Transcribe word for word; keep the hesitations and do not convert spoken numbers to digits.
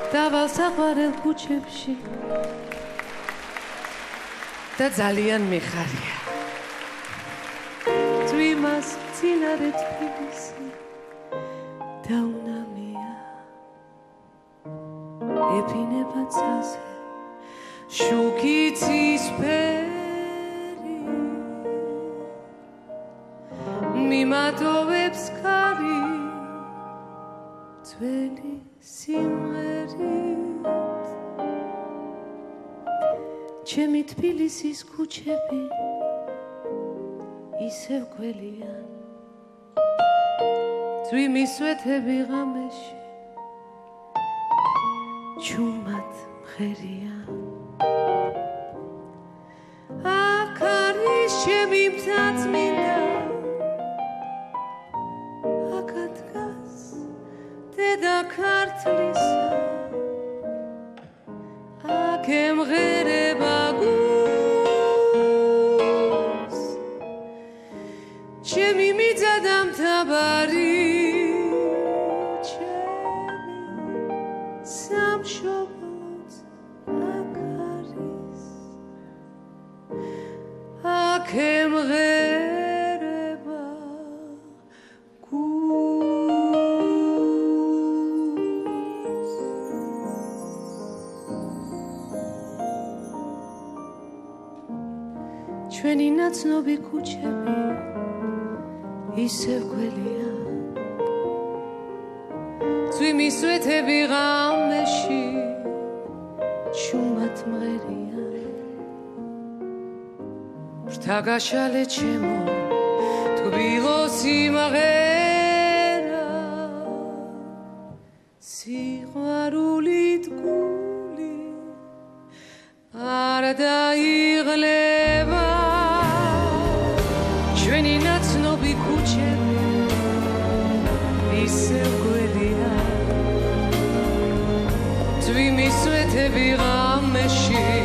დავალ საყვარელ ქუჩებში და ძალიან მიხარია თუ იმას მცინარე თბილისი დაუნამია ეფინება ცაზე შუქი ცისფერი მიმატოვებს ქარი ძველი სიმღერით ჩემი თბილისის ქუჩები ისევ გველიან ძვიმი სვეთები ღამეში ჩუმად მღერიან აქ არის ჩემი მთაწმინდა აქ დგას დედა ქართლისა აქ ემღერება გულს ჩემი მიწა და მთავარი ჩემი სამშობლოც აქ არის აქ ემღერება გულს ჩვენი ნაცნობი ქუჩები ისევ გველია ძვიმი სვეთები ღამეში ჩუმად მღერიან ბრთა გაშალე ჩემო თბილო სიმღერა სიყვარულით გული არ დაიღლება ჩვენი ნაცნობი ქუჩები ისევ გველია ძვიმი სვეთები ღამეში